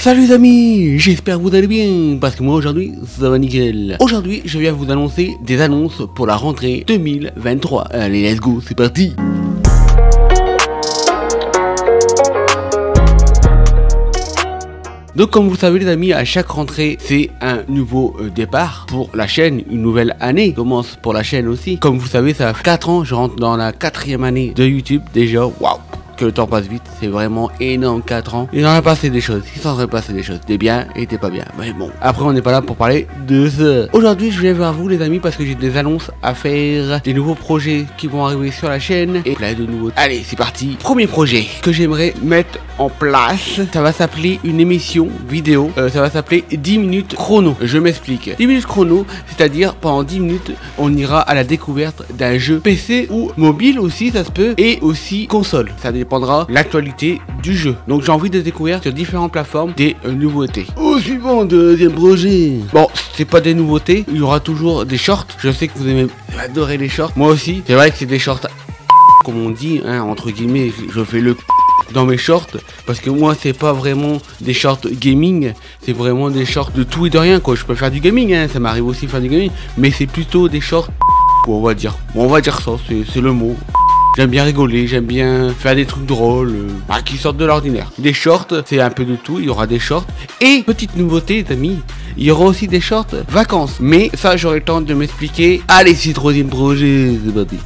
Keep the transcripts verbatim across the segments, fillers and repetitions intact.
Salut les amis, j'espère que vous allez bien, parce que moi aujourd'hui ça va nickel. Aujourd'hui je viens vous annoncer des annonces pour la rentrée deux mille vingt-trois. Allez let's go, c'est parti. Donc comme vous le savez les amis, à chaque rentrée c'est un nouveau euh, départ pour la chaîne, une nouvelle année commence pour la chaîne aussi. Comme vous savez ça fait quatre ans, je rentre dans la quatrième année de YouTube déjà, waouh, que le temps passe vite, c'est vraiment énorme, quatre ans. Il en a passé des choses, il s'en serait passé des choses, des bien et des pas bien, mais bon, après on n'est pas là pour parler de ça. Aujourd'hui je viens vers vous les amis parce que j'ai des annonces à faire, des nouveaux projets qui vont arriver sur la chaîne et plein de nouveaux. Allez c'est parti. Premier projet que j'aimerais mettre en place, ça va s'appeler une émission vidéo, euh, ça va s'appeler dix minutes chrono. Je m'explique. dix minutes chrono, c'est-à-dire pendant dix minutes on ira à la découverte d'un jeu P C ou mobile aussi, ça se peut, et aussi console. Ça dépendra de l'actualité du jeu. Donc j'ai envie de découvrir sur différentes plateformes des euh, nouveautés. Au suivant, deuxième projet. Bon, c'est pas des nouveautés, il y aura toujours des shorts. Je sais que vous aimez adorer les shorts. Moi aussi, c'est vrai que c'est des shorts comme on dit, hein, entre guillemets, je fais le dans mes shorts, parce que moi c'est pas vraiment des shorts gaming, c'est vraiment des shorts de tout et de rien quoi. Je peux faire du gaming, hein, ça m'arrive aussi de faire du gaming, mais c'est plutôt des shorts, on va dire, on va dire ça, c'est le mot. J'aime bien rigoler, j'aime bien faire des trucs drôles, euh, bah, qui sortent de l'ordinaire. Des shorts, c'est un peu de tout, il y aura des shorts. Et, petite nouveauté les amis, il y aura aussi des shorts vacances. Mais ça j'aurai le temps de m'expliquer. Allez, c'est le troisième projet, c'est parti.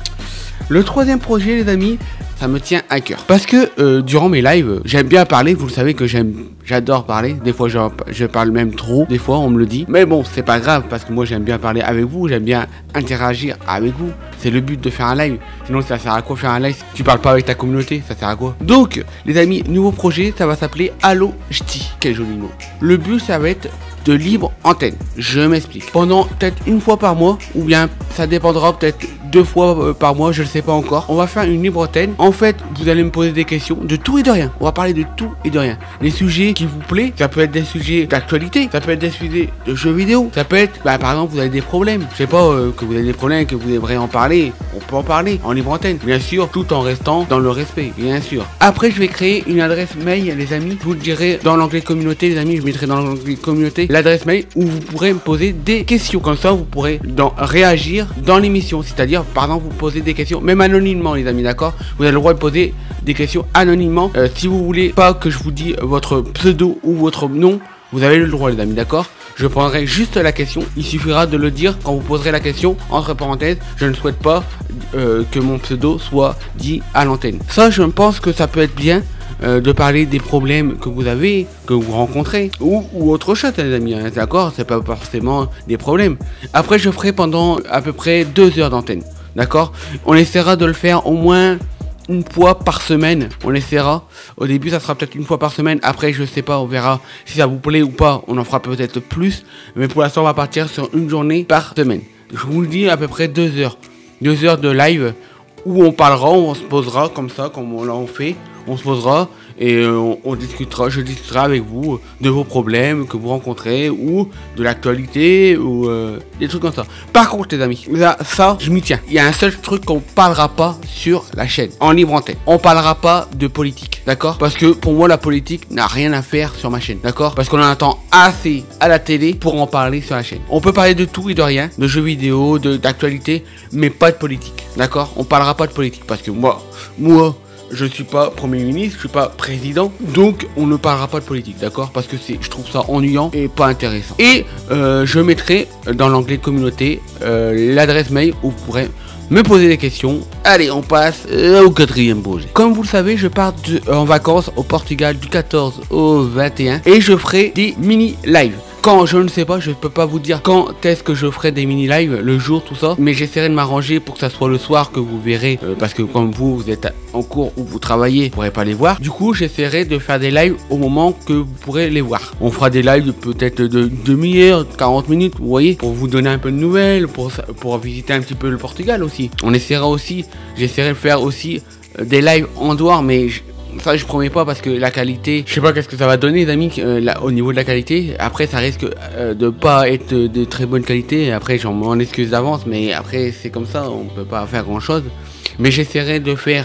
Le troisième projet les amis, ça me tient à cœur. Parce que euh, durant mes lives, j'aime bien parler, vous le savez que j'aime, j'adore parler. Des fois je, je parle même trop, des fois on me le dit. Mais bon, c'est pas grave parce que moi j'aime bien parler avec vous, j'aime bien interagir avec vous. C'est le but de faire un live. Sinon ça sert à quoi faire un live si tu parles pas avec ta communauté, ça sert à quoi? Donc les amis, nouveau projet, ça va s'appeler Allo Ch'ti. Quel joli mot. Le but ça va être de libre antenne. Je m'explique. Pendant peut-être une fois par mois, ou bien ça dépendra peut-être deux fois euh, par mois, je ne sais pas encore. On va faire une libre antenne. En fait, vous allez me poser des questions de tout et de rien. On va parler de tout et de rien. Les sujets qui vous plaisent, ça peut être des sujets d'actualité, ça peut être des sujets de jeux vidéo, ça peut être, bah, par exemple, vous avez des problèmes. Je sais pas, euh, que vous avez des problèmes, que vous aimeriez en parler. On peut en parler en libre antenne, bien sûr, tout en restant dans le respect, bien sûr. Après, je vais créer une adresse mail, les amis. Je vous le dirai dans l'onglet communauté, les amis. Je mettrai dans l'onglet communauté l'adresse mail où vous pourrez me poser des questions. Comme ça, vous pourrez dans, réagir dans l'émission. C'est-à-dire, par exemple, vous posez des questions, même anonymement, les amis, d'accord? Vous avez le droit de poser des questions anonymement. Euh, si vous voulez pas que je vous dise votre pseudo ou votre nom, vous avez le droit, les amis, d'accord? Je prendrai juste la question. Il suffira de le dire quand vous poserez la question. Entre parenthèses, je ne souhaite pas euh, que mon pseudo soit dit à l'antenne. Ça, je pense que ça peut être bien. Euh, de parler des problèmes que vous avez, que vous rencontrez, ou, ou autre chose les amis, hein, d'accord, c'est pas forcément des problèmes. Après je ferai pendant à peu près deux heures d'antenne, d'accord. On essaiera de le faire au moins une fois par semaine, on essaiera. Au début ça sera peut-être une fois par semaine, après je sais pas, on verra si ça vous plaît ou pas, on en fera peut-être plus, mais pour l'instant on va partir sur une journée par semaine. Je vous le dis à peu près deux heures, deux heures de live, où on parlera, on se posera comme ça, comme on l'a fait. On se posera et euh, on, on discutera, je discuterai avec vous de vos problèmes que vous rencontrez ou de l'actualité ou euh, des trucs comme ça. Par contre les amis, là, ça je m'y tiens. Il y a un seul truc qu'on parlera pas sur la chaîne, en libre antenne. On parlera pas de politique, d'accord? Parce que pour moi la politique n'a rien à faire sur ma chaîne, d'accord? Parce qu'on en attend assez à la télé pour en parler sur la chaîne. On peut parler de tout et de rien, de jeux vidéo, d'actualité, mais pas de politique, d'accord? On parlera pas de politique parce que moi, moi, je suis pas premier ministre, je suis pas président, donc on ne parlera pas de politique, d'accord? Parce que c'est, je trouve ça ennuyant et pas intéressant. Et euh, je mettrai dans l'onglet communauté euh, l'adresse mail où vous pourrez me poser des questions. Allez, on passe euh, au quatrième projet. Comme vous le savez, je pars de, euh, en vacances au Portugal du quatorze au vingt et un et je ferai des mini lives. Quand je ne sais pas, je peux pas vous dire quand est-ce que je ferai des mini lives, le jour, tout ça, mais j'essaierai de m'arranger pour que ça soit le soir que vous verrez, euh, parce que comme vous, vous êtes en cours ou vous travaillez, vous pourrez pas les voir. Du coup, j'essaierai de faire des lives au moment que vous pourrez les voir. On fera des lives peut-être de demi-heure, quarante minutes, vous voyez, pour vous donner un peu de nouvelles, pour, pour visiter un petit peu le Portugal aussi. On essaiera aussi, j'essaierai de faire aussi euh, des lives en dehors, mais je, ça je promets pas parce que la qualité, je sais pas qu'est-ce que ça va donner les amis, euh, là, au niveau de la qualité. Après ça risque euh, de pas être de très bonne qualité. Après j'en m'en excuse d'avance, mais après c'est comme ça, on peut pas faire grand chose. Mais j'essaierai de faire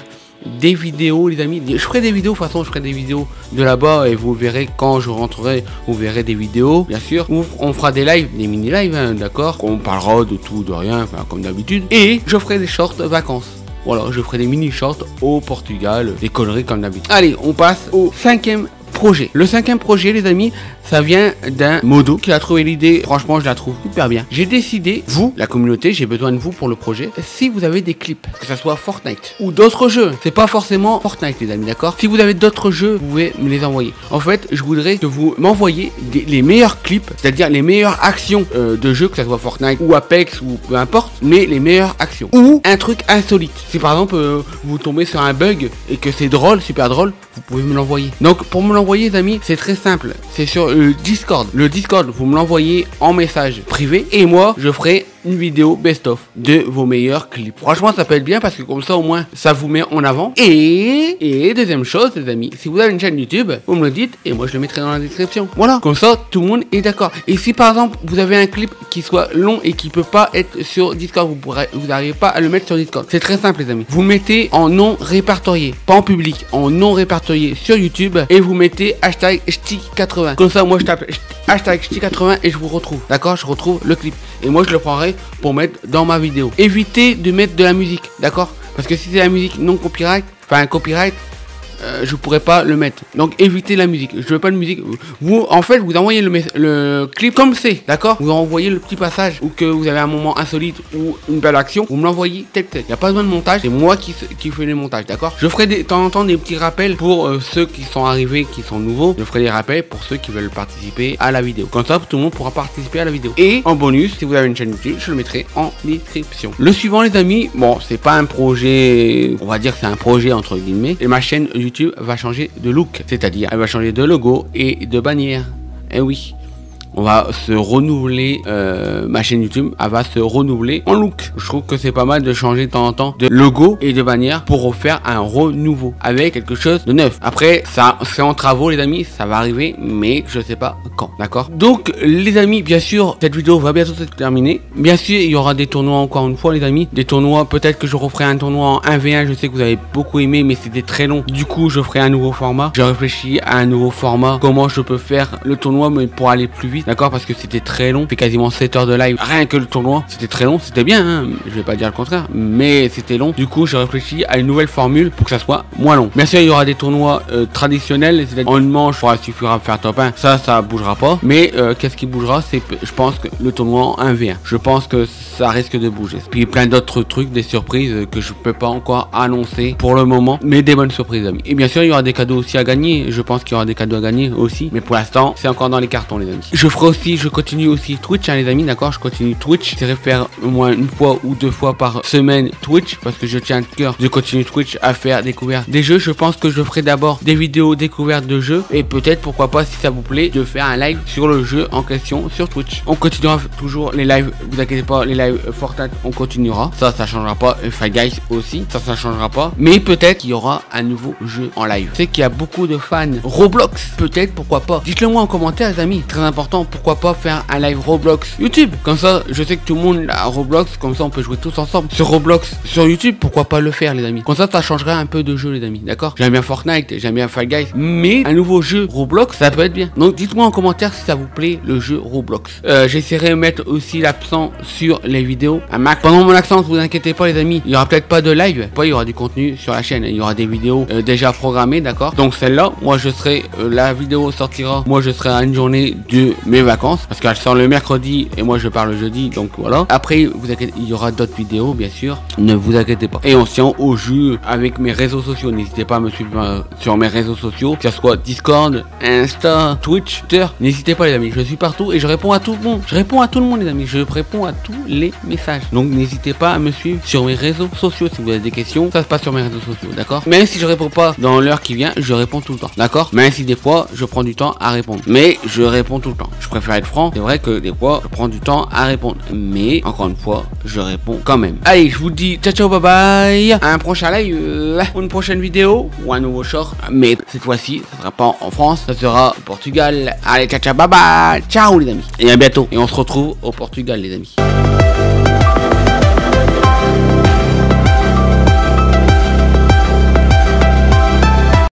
des vidéos les amis. Je ferai des vidéos, de toute façon je ferai des vidéos de là-bas et vous verrez quand je rentrerai, vous verrez des vidéos bien sûr. Où on fera des lives, des mini lives, hein, d'accord. On parlera de tout, de rien, enfin, comme d'habitude. Et je ferai des shorts vacances. Voilà, je ferai des mini shorts au Portugal, des conneries comme d'habitude. Allez, on passe au cinquième projet. Le cinquième projet les amis, ça vient d'un modo qui a trouvé l'idée. Franchement, je la trouve super bien. J'ai décidé, vous, la communauté, j'ai besoin de vous pour le projet. Si vous avez des clips, que ce soit Fortnite ou d'autres jeux, c'est pas forcément Fortnite les amis, d'accord. Si vous avez d'autres jeux, vous pouvez me les envoyer. En fait, je voudrais que vous m'envoyiez les meilleurs clips, c'est-à-dire les meilleures actions euh, de jeux, que ce soit Fortnite ou Apex ou peu importe, mais les meilleures actions. Ou un truc insolite. Si par exemple, euh, vous tombez sur un bug et que c'est drôle, super drôle, vous pouvez me l'envoyer. Donc, pour me l'envoyer les amis, c'est très simple. C'est sur le Discord. Le Discord, vous me l'envoyez en message privé et moi, je ferai une vidéo best-of de vos meilleurs clips. Franchement, ça peut être bien parce que comme ça, au moins, ça vous met en avant. Et, et deuxième chose, les amis, si vous avez une chaîne YouTube, vous me le dites et moi, je le mettrai dans la description. Voilà, comme ça, tout le monde est d'accord. Et si par exemple, vous avez un clip qui soit long et qui peut pas être sur Discord, vous pourrez, vous n'arrivez pas à le mettre sur Discord. C'est très simple, les amis. Vous mettez en non répertorié, pas en public, en non répertorié sur YouTube et vous mettez hashtag ch'ti quatre-vingts. Comme ça, moi, je tape hashtag ch'ti quatre-vingts et je vous retrouve. D'accord? Je retrouve le clip. Et moi, je le prendrai pour mettre dans ma vidéo. Évitez de mettre de la musique, d'accord? Parce que si c'est la musique non copyright, enfin copyright, euh, je pourrais pas le mettre. Donc évitez la musique. Je veux pas de musique. Vous, en fait, vous envoyez le, le clip comme c'est, d'accord? Vous envoyez le petit passage ou que vous avez un moment insolite ou une belle action. Vous me l'envoyez tel tel. Il n'y a pas besoin de montage. C'est moi qui, qui fais les montages, d'accord? Je ferai des, de temps en temps des petits rappels pour euh, ceux qui sont arrivés, qui sont nouveaux. Je ferai des rappels pour ceux qui veulent participer à la vidéo. Comme ça, tout le monde pourra participer à la vidéo. Et en bonus, si vous avez une chaîne YouTube, je le mettrai en description. Le suivant, les amis, bon, c'est pas un projet, on va dire que c'est un projet entre guillemets. Et ma chaîne YouTube va changer de look, c'est-à-dire elle va changer de logo et de bannière. Et oui, on va se renouveler, euh, ma chaîne YouTube, elle va se renouveler en look. Je trouve que c'est pas mal de changer de temps en temps de logo et de bannière pour refaire un renouveau avec quelque chose de neuf. Après, ça c'est en travaux les amis, ça va arriver, mais je sais pas quand, d'accord? Donc les amis, bien sûr, cette vidéo va bientôt se terminer. Bien sûr, il y aura des tournois encore une fois les amis, des tournois, peut-être que je referai un tournoi en un v un, je sais que vous avez beaucoup aimé, mais c'était très long. Du coup, je ferai un nouveau format. Je réfléchis à un nouveau format, comment je peux faire le tournoi, mais pour aller plus vite. D'accord, parce que c'était très long, c'était quasiment sept heures de live, rien que le tournoi, c'était très long, c'était bien, hein, je vais pas dire le contraire, mais c'était long. Du coup, j'ai réfléchi à une nouvelle formule pour que ça soit moins long. Bien sûr, il y aura des tournois euh, traditionnels, c'est-à-dire en une manche, il suffira de faire top un, ça, ça bougera pas. Mais euh, qu'est-ce qui bougera, c'est, je pense que le tournoi en un v un, je pense que ça risque de bouger. Puis plein d'autres trucs, des surprises que je peux pas encore annoncer pour le moment, mais des bonnes surprises, amis. Et bien sûr, il y aura des cadeaux aussi à gagner, je pense qu'il y aura des cadeaux à gagner aussi, mais pour l'instant, c'est encore dans les cartons, les amis. Je ferai aussi je continue aussi Twitch, hein, les amis, d'accord? Je continue Twitch. J'essaierai de faire au moins une fois ou deux fois par semaine Twitch parce que je tiens à cœur de continuer Twitch à faire découvrir des jeux. Je pense que je ferai d'abord des vidéos découvertes de jeux et peut-être, pourquoi pas, si ça vous plaît, de faire un live sur le jeu en question sur Twitch. On continuera toujours les lives, vous inquiétez pas, les lives Fortnite, on continuera. Ça, ça changera pas. Fall Guys aussi, ça, ça changera pas. Mais peut-être qu'il y aura un nouveau jeu en live. Je sais qu'il y a beaucoup de fans Roblox. Peut-être, pourquoi pas. Dites-le moi en commentaire, les amis. Très important, pourquoi pas faire un live Roblox YouTube. Comme ça, je sais que tout le monde a Roblox, comme ça on peut jouer tous ensemble sur Roblox sur YouTube. Pourquoi pas le faire, les amis? Comme ça, ça changerait un peu de jeu, les amis, d'accord? J'aime bien Fortnite, j'aime bien Fall Guys, mais un nouveau jeu Roblox, ça peut être bien. Donc dites-moi en commentaire si ça vous plaît le jeu Roblox. Euh, J'essaierai de mettre aussi l'accent sur les vidéos. Un max. Pendant mon accent, vous inquiétez pas, les amis, il y aura peut-être pas de live, pas il y aura du contenu sur la chaîne, il y aura des vidéos euh, déjà programmées, d'accord? Donc celle-là, moi je serai, euh, la vidéo sortira, moi je serai à une journée de mes vacances parce qu'elle sort le mercredi et moi je pars le jeudi, donc voilà. Après, vous inquiétez, il y aura d'autres vidéos, bien sûr, ne vous inquiétez pas. Et on se tient au jus avec mes réseaux sociaux. N'hésitez pas à me suivre euh, sur mes réseaux sociaux, que ce soit Discord, Insta, Twitch, Twitter. N'hésitez pas, les amis, je suis partout et je réponds à tout le monde. Je réponds à tout le monde, les amis, je réponds à tous les messages. Donc n'hésitez pas à me suivre sur mes réseaux sociaux si vous avez des questions. Ça se passe sur mes réseaux sociaux, d'accord? Même si je réponds pas dans l'heure qui vient, je réponds tout le temps, d'accord? Même si des fois je prends du temps à répondre, mais je réponds tout le temps. Je préfère être franc. C'est vrai que des fois je prends du temps à répondre, mais encore une fois je réponds quand même. Allez, je vous dis ciao ciao, bye bye, à un prochain live, euh, une prochaine vidéo ou un nouveau short, mais cette fois-ci ça sera pas en France, ça sera au Portugal. Allez, ciao ciao, bye bye, ciao les amis, et à bientôt, et on se retrouve au Portugal, les amis.